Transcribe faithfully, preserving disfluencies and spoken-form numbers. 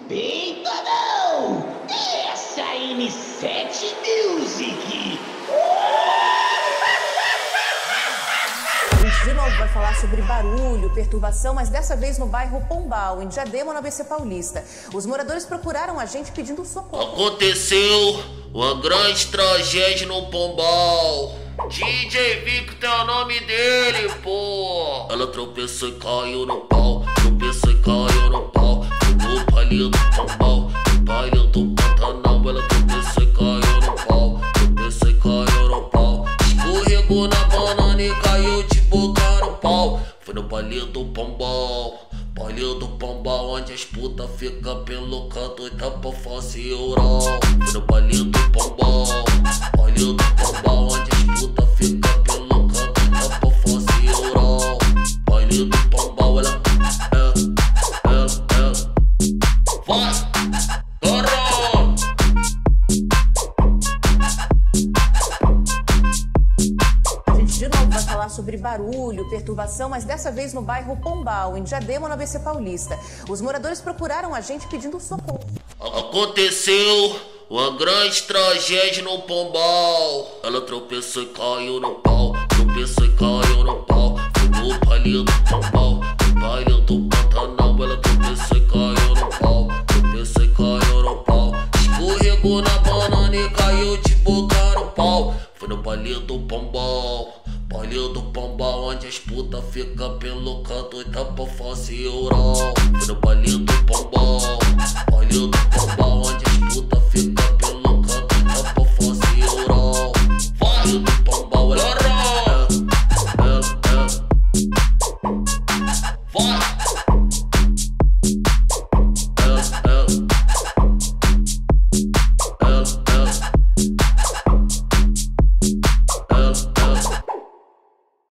Peita não! Essa é a M sete Music! A gente de novo vai falar sobre barulho, perturbação, mas dessa vez no bairro Pombal, em Diadema, no A B C Paulista. Os moradores procuraram a gente pedindo socorro. Aconteceu uma grande tragédia no Pombal. D J Victor é o nome dele, pô. Ela tropeçou e caiu no pau, tropeçou e caiu no pau. No baile do Pombal, no baile do Pantanal. Ela tropeçou e caiu no pau, tropeçou e caiu no pau. Escorregou na banana e caiu de boca no pau. Foi no baile do Pombal, baile do Pombal, onde as putas ficam pelo canto e tapa face oral. Foi no baile do Pombal, baile do Pombal, onde as putas ficam pelo canto e tapa face oral. Baile do Pombal, ela é, é, é. Vai, caralho! A gente de novo vai falar sobre barulho, perturbação, mas dessa vez no bairro Pombal, em Diadema, no A B C Paulista. Os moradores procuraram a gente pedindo socorro. Aconteceu uma grande tragédia no Pombal. Ela tropeçou e caiu no pau, tropeçou e caiu no pau. Foi no baile do Pombal, no baile do Pantanal. Ela tropeçou e caiu no pau, tropeçou e caiu no pau. Escorregou na banana e caiu de boca no pau. Foi no baile do Pombal, baile do Pombal, onde as putas ficam pelo canto e tapa face oral. Foi no baile